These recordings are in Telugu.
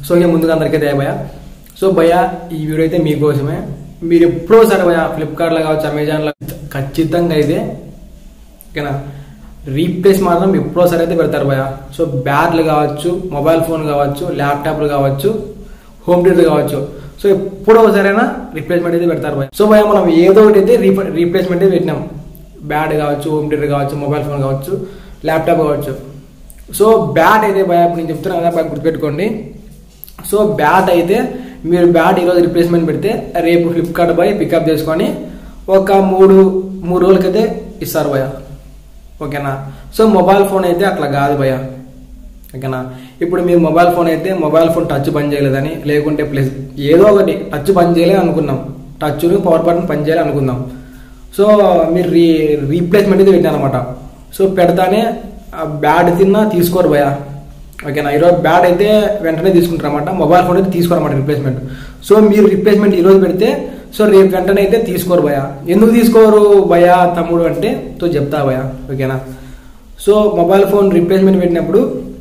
సో ఇక ముందుగా అందరికీ దయ భయ. సో భయ ఈ వీడియో అయితే మీకోసమే. మీరు ఎప్పుడో సరే భయ ఫ్లిప్కార్ట్లో కావచ్చు, అమెజాన్లో ఖచ్చితంగా అయితే ఓకేనా రీప్లేస్ మాత్రం ఎప్పుడో సరే అయితే పెడతారు భయ. సో బ్యాట్లు కావచ్చు, మొబైల్ ఫోన్ కావచ్చు, ల్యాప్టాప్లు కావచ్చు, హోమ్ థియేటర్ కావచ్చు, సో ఎప్పుడో సరైనా రీప్లేస్మెంట్ అయితే పెడతారు భయ. సో భయ మనం ఏదో ఒకటి అయితే రీప్లేస్మెంట్ అయితే పెట్టినాం. బ్యాట్ కావచ్చు, హోమ్ థియేటర్ కావచ్చు, మొబైల్ ఫోన్ కావచ్చు, ల్యాప్టాప్ కావచ్చు. సో బ్యాట్ అయితే భయ ఇప్పుడు నేను చెప్తున్నా కదా బాగా గుర్తుపెట్టుకోండి. సో బ్యాట్ అయితే మీరు బ్యాట్ ఈరోజు రిప్లేస్మెంట్ పెడితే రేపు ఫ్లిప్కార్ట్ బాయ్ పికప్ చేసుకొని ఒక మూడు రోజులకైతే ఇస్తారు భయ. ఓకేనా. సో మొబైల్ ఫోన్ అయితే అట్లా కాదు భయ. ఓకేనా. ఇప్పుడు మీ మొబైల్ ఫోన్ అయితే మొబైల్ ఫోన్ టచ్ పని చేయలేదని, లేకుంటే ప్లస్ ఏదో ఒకటి టచ్ పని చేయలేదు అనుకున్నాం, టచ్ను పవర్ బటన్ పని చేయాలి అనుకుందాం. సో మీరు రీప్లేస్మెంట్ అయితే పెట్టారనమాట. సో పెడతానే బ్యాట్ తిన్నా తీసుకోరు భయ. ఓకేనా. ఈరోజు బ్యాట్ అయితే వెంటనే తీసుకుంటారన్నమాట, మొబైల్ ఫోన్ అయితే తీసుకోరన్నమాట రిప్లేస్మెంట్. సో మీరు రిప్లేస్మెంట్ ఈరోజు పెడితే సో రేపు వెంటనే అయితే తీసుకోరు భయ. ఎందుకు తీసుకోరు భయ తమ్ముడు అంటే తో చెప్తా భయ. ఓకేనా. సో మొబైల్ ఫోన్ రిప్లేస్మెంట్ పెట్టినప్పుడు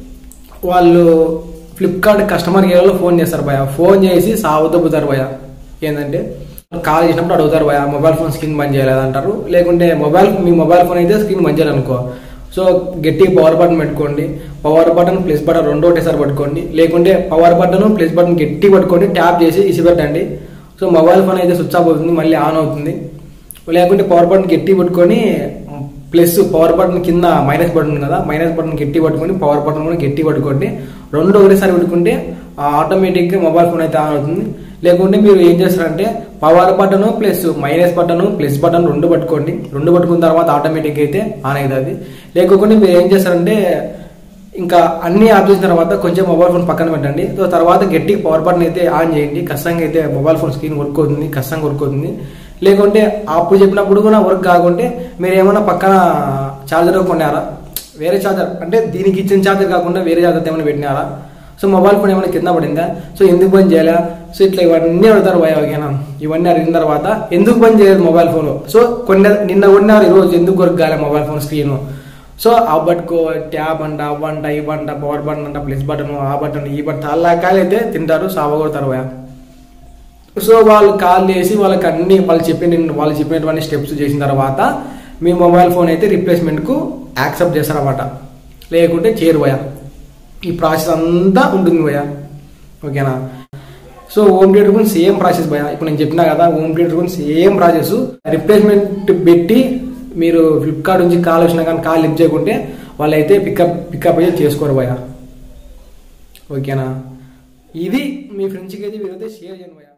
వాళ్ళు ఫ్లిప్కార్ట్ కస్టమర్ కేర్లో ఫోన్ చేస్తారు భయ. ఫోన్ చేసి సాగుతపోతారు భయ. ఏంటంటే కాల్ చేసినప్పుడు అడుగుతారు భయ మొబైల్ ఫోన్ స్క్రీన్ బంద్ చేయలేదంటారు. లేకుంటే మీ మొబైల్ ఫోన్ అయితే స్క్రీన్ బంద్ చేయాలనుకో, సో గట్టి పవర్ బటన్ పెట్టుకోండి, పవర్ బటన్ ప్లస్ బటన్ రెండు ఒకటేసారి పట్టుకోండి, లేకుంటే పవర్ బటన్ ప్లస్ బటన్ గట్టి పట్టుకోండి, ట్యాప్ చేసి ఇసిపెట్టండి. సో మొబైల్ ఫోన్ అయితే స్విచ్ ఆఫ్ అవుతుంది, మళ్ళీ ఆన్ అవుతుంది. లేకుంటే పవర్ బటన్ గట్టి పట్టుకొని ప్లస్ పవర్ బటన్ కింద మైనస్ బటన్ కదా, మైనస్ బటన్ గట్టి పట్టుకొని పవర్ బటన్ కూడా గట్టి పట్టుకోండి. రెండు ఒకటేసారి పెట్టుకుంటే ఆటోమేటిక్గా మొబైల్ ఫోన్ అయితే ఆన్ అవుతుంది. లేకుంటే మీరు ఏం చేస్తారంటే power button plus minus button plus button రెండు పట్టుకోండి. రెండు పట్టుకున్న తర్వాత ఆటోమేటిక్ అయితే ఆన్ అవుతుంది. లేకుంటే మీరు ఏం చేస్తారంటే ఇంకా అన్ని ఆఫ్ చేసిన తర్వాత కొంచెం మొబైల్ ఫోన్ పక్కన పెట్టండి. సో తర్వాత గట్టి పవర్ బటన్ అయితే ఆన్ చేయండి. ఖచ్చితంగా అయితే మొబైల్ ఫోన్ స్క్రీన్ వర్క్ అవుతుంది, ఖచ్చితంగా వర్క్ అవుతుంది. లేకుంటే అప్పుడు చెప్పినప్పుడు కూడా వర్క్ కాకుంటే మీరు ఏమైనా పక్కన ఛార్జర్ కొన్నారా, వేరే ఛార్జర్ అంటే దీనికి ఇచ్చిన ఛార్జర్ కాకుండా వేరే ఛార్జర్ ఏమైనా పెట్టినారా, సో మొబైల్ ఫోన్ ఏమైనా కింద పడిందా, సో ఎందుకు బంద్ చేయాలా, సో ఇట్లా ఇవన్నీ అడుగుతారు భయ. ఓకేనా. ఇవన్నీ అడిగిన తర్వాత ఎందుకు బంద్ చేయలేదు మొబైల్ ఫోన్, సో నిన్న కొన్నారు ఈరోజు ఎందుకు వర్క్ కాలే మొబైల్ ఫోన్ స్క్రీన్, సో ఆ బట్టుకో ట్యాబ్ అంట అవ్వంట ఇవ్వంట పవర్ బటన్ అంట ప్లస్ బటన్ ఆ బటన్ ఈ బటన్ అలా కాలు అయితే తింటారు, సావగొడతారు భయ. సో వాళ్ళు కాల్ చేసి వాళ్ళకి అన్ని వాళ్ళు చెప్పినటువంటి స్టెప్స్ చేసిన తర్వాత మీ మొబైల్ ఫోన్ అయితే రిప్లేస్మెంట్కు యాక్సెప్ట్ చేస్తారన్నమాట, లేకుంటే చేయరు భయ. ఈ ప్రాసెస్ అంతా ఉంటుంది భయ. ఓకేనా. సో హోమ్ థియేటర్ గురించి సేమ్ ప్రాసెస్ భయ. ఇప్పుడు నేను చెప్పినా కదా హోమ్ థియేటర్ గురించి సేమ్ ప్రాసెస్. రిప్లేస్మెంట్ పెట్టి మీరు ఫ్లిప్కార్ట్ నుంచి కాల్ వచ్చినా కానీ కాల్ లిఫ్ట్ చేయకుంటే వాళ్ళైతే పికప్ అయితే చేసుకోరు భయ. ఓకేనా. ఇది మీ ఫ్రెండ్స్కి అయితే వీరైతే షేర్ చేయండి భయ.